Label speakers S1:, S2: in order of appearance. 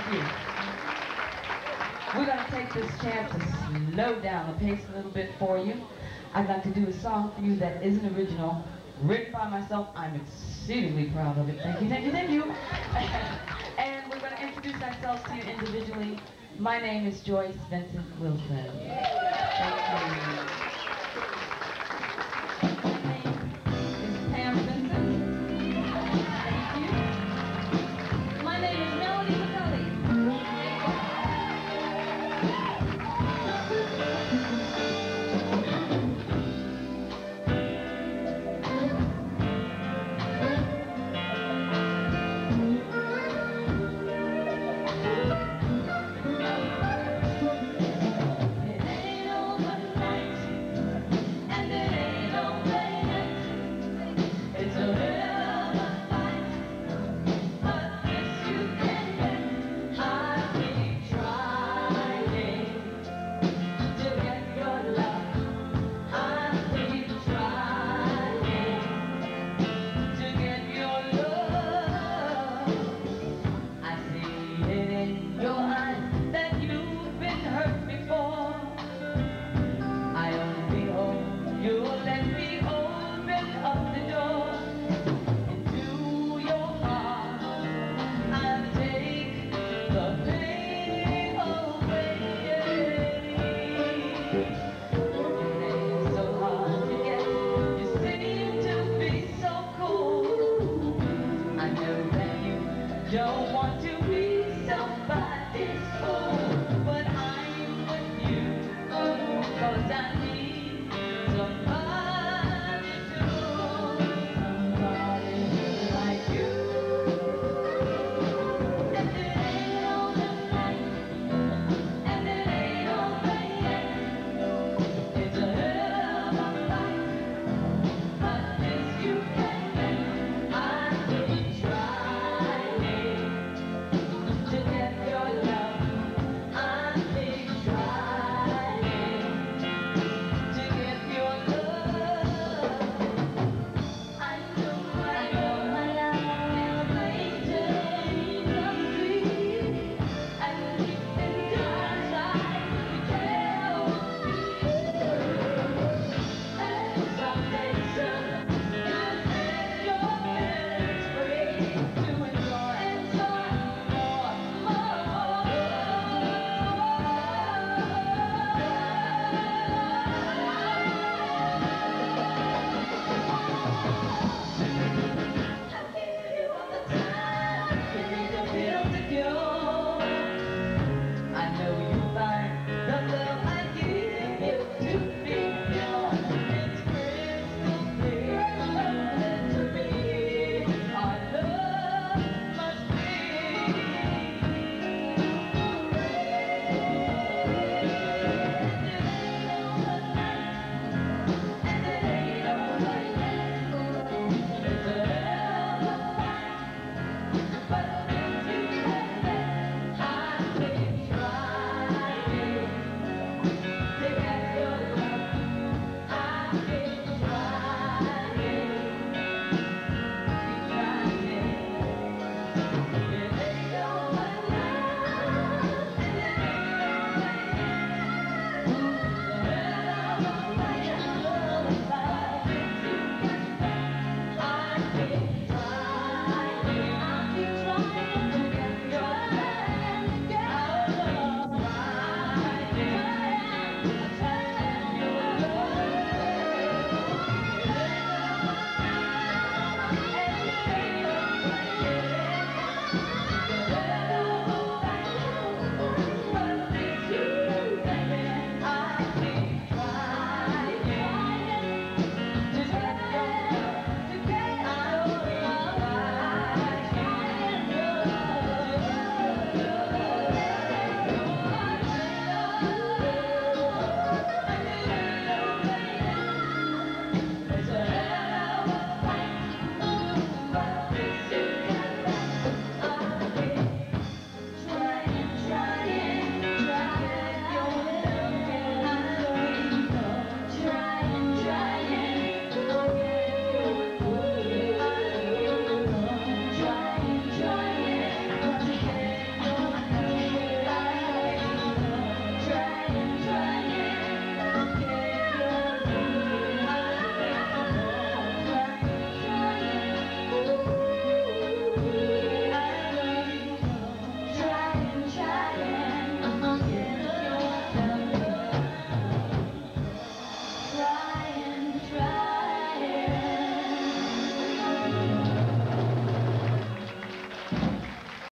S1: you. We're going to take this chance to slow down the pace a little bit for you. I'd like to do a song for you that is an original, written by myself. I'm exceedingly proud of it. Thank you, thank you, thank you. And we're going to introduce ourselves to you individually. My name is Joyce Vincent Wilson. Thank you.